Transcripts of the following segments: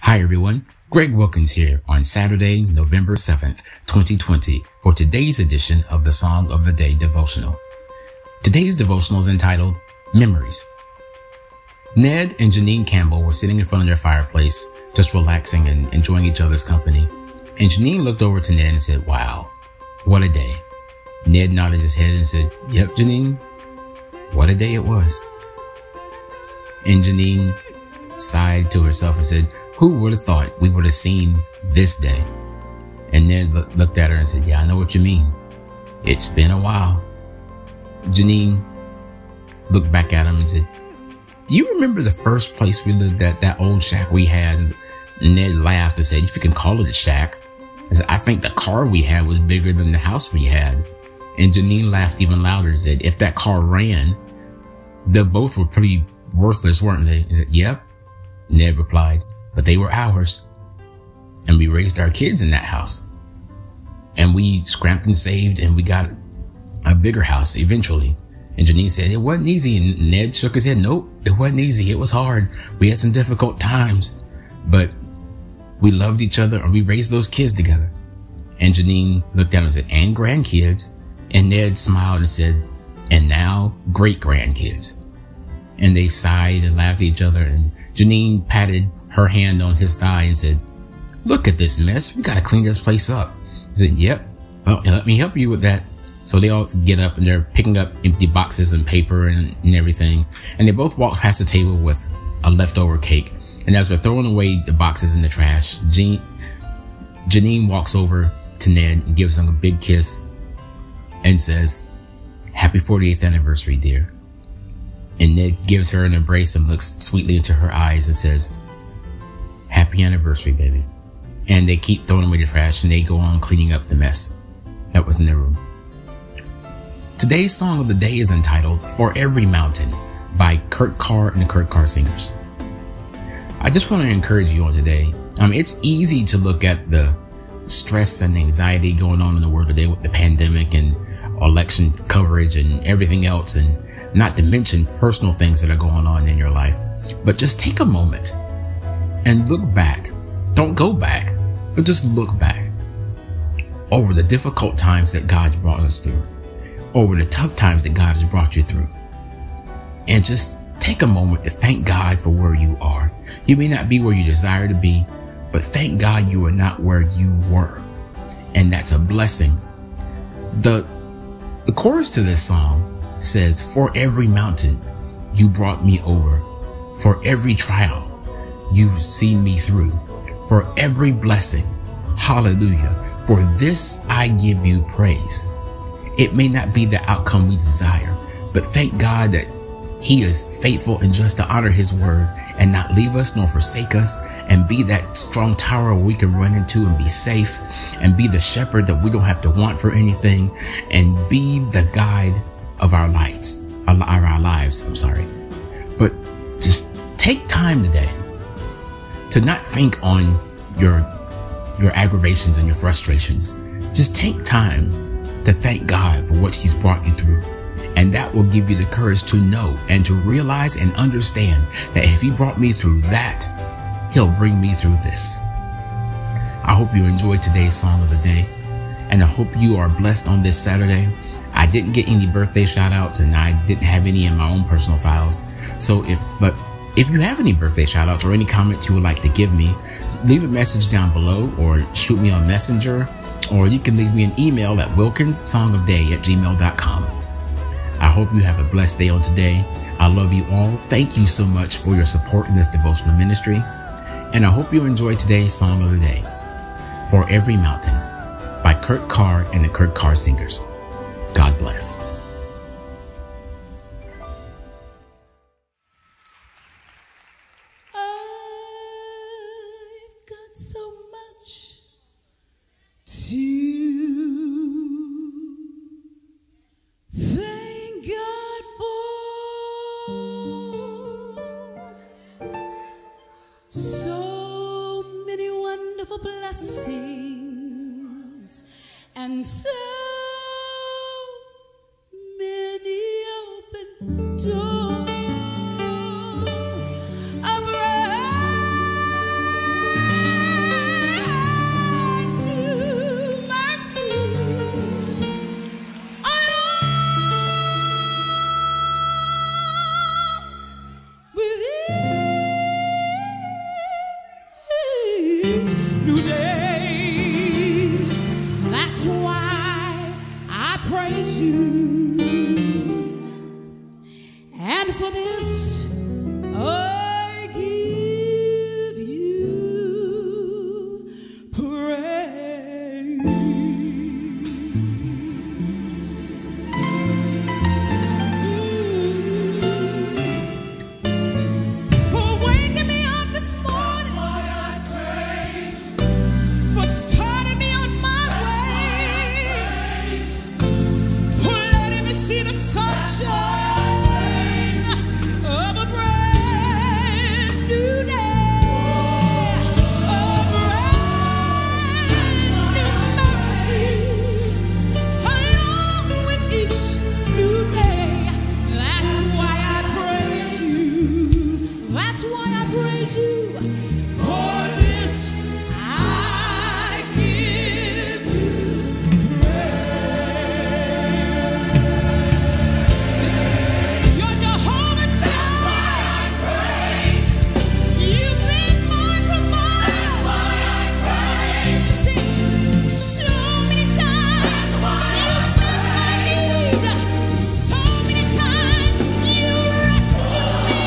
Hi everyone, Greg Wilkins here on Saturday, November 7th, 2020 for today's edition of the Song of the Day devotional. Today's devotional is entitled Memories. Ned and Janine Campbell were sitting in front of their fireplace, just relaxing and enjoying each other's company. And Janine looked over to Ned and said, "Wow, what a day." Ned nodded his head and said, "Yep, Janine, what a day it was." And Janine sighed to herself and said, "Who would have thought we would have seen this day?" And Ned looked at her and said, "Yeah, I know what you mean. It's been a while." Janine looked back at him and said, "Do you remember the first place we lived at, that old shack we had?" And Ned laughed and said, "If you can call it a shack." I said, "I think the car we had was bigger than the house we had." And Janine laughed even louder and said, "If that car ran, they both were pretty worthless, weren't they?" I said, "Yep," Ned replied, "but they were ours. And we raised our kids in that house. And we scrapped and saved and we got a bigger house eventually." And Janine said, "It wasn't easy." And Ned shook his head. "Nope, it wasn't easy. It was hard. We had some difficult times, but we loved each other and we raised those kids together." And Janine looked at him and said, "And grandkids." And Ned smiled and said, "And now great grandkids." And they sighed and laughed at each other. And Janine patted her hand on his thigh and said, "Look at this mess. We got to clean this place up." He said, "Yep. Well, let me help you with that." So they all get up and they're picking up empty boxes and paper and everything. And they both walk past the table with a leftover cake. And as they're throwing away the boxes in the trash, Janine walks over to Ned and gives him a big kiss and says, "Happy 48th anniversary, dear." And Ned gives her an embrace and looks sweetly into her eyes and says, "Happy anniversary, baby." And they keep throwing away the trash and they go on cleaning up the mess that was in their room. Today's song of the day is entitled "For Every Mountain" by Carr and the Carr Singers. I just want to encourage you on today. It's easy to look at the stress and anxiety going on in the world today with the pandemic and election coverage and everything else, and not to mention personal things that are going on in your life. But just take a moment and look back. Don't go back, but just look back over the difficult times that God's brought us through, over the tough times that God has brought you through. And just take a moment to thank God for where you are. You may not be where you desire to be, but thank God you are not where you were. And that's a blessing. The chorus to this song says, "For every mountain you brought me over. For every trial you've seen me through. For every blessing, hallelujah. For this I give you praise." It may not be the outcome we desire, but thank God that He is faithful and just to honor His word and not leave us nor forsake us, and be that strong tower we can run into and be safe, and be the shepherd that we don't have to want for anything, and be the guide of our lives. But just take time today to not think on your aggravations and your frustrations. Just take time to thank God for what He's brought you through. And that will give you the courage to know and to realize and understand that if He brought me through that, He'll bring me through this. I hope you enjoyed today's song of the day, and I hope you are blessed on this Saturday. I didn't get any birthday shout outs and I didn't have any in my own personal files. But if you have any birthday shout outs or any comments you would like to give me, leave a message down below or shoot me on Messenger, or you can leave me an email at wilkinssongofday@gmail.com. I hope you have a blessed day on today. I love you all. Thank you so much for your support in this devotional ministry. And I hope you enjoyed today's song of the day, "For Every Mountain" by Carr and the Carr Singers. God bless. I've got so much to thank God for. So many wonderful blessings and so many open doors. A brand new day. That's why I praise you. And for this, I give you praise. For waking me up this morning. That's why I praise you. For starting me on my way. For letting me see the sunshine. That's why I praise you. For this I give you praise. You're Jehovah Jireh. That's why I praise. You've been my provider. That's why I praise. See, so many times you've met my need. So many times you rescued me.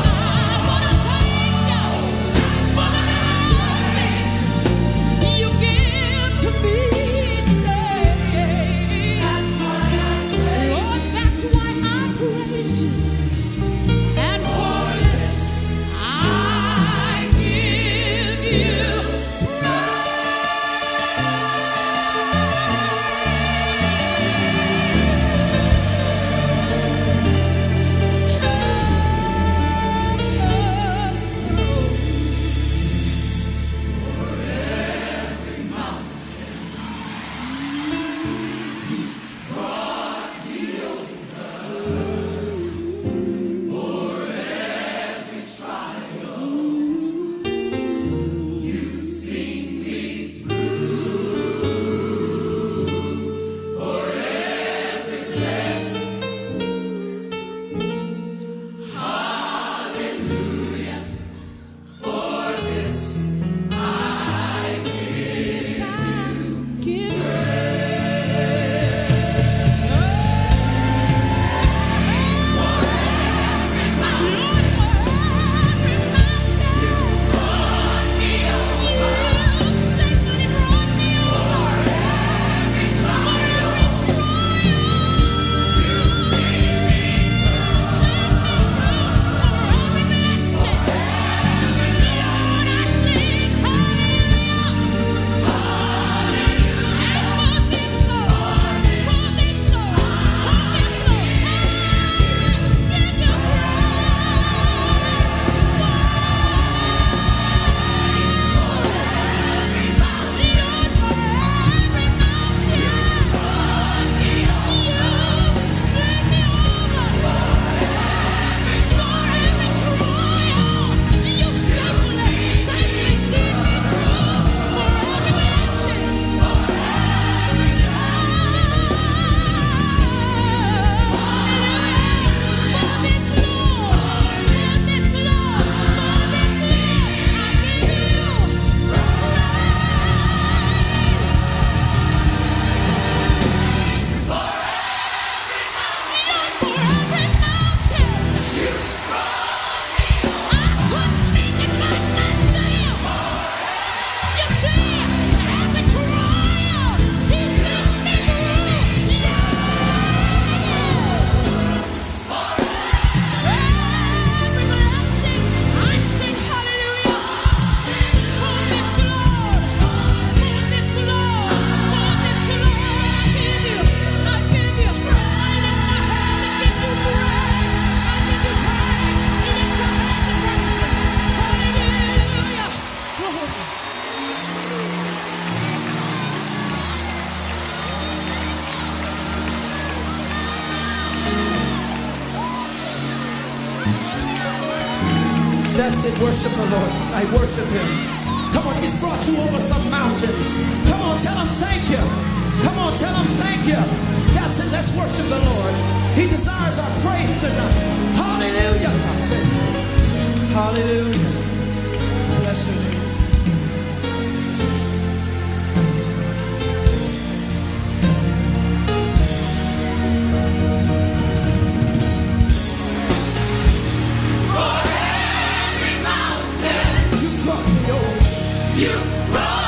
That's it. Worship the Lord tonight. Worship Him. Come on, He's brought you over some mountains. Come on, tell Him thank you. Come on, tell Him thank you. That's it. Let's worship the Lord. He desires our praise tonight. Hallelujah. Hallelujah. Bless your name. me over. You brought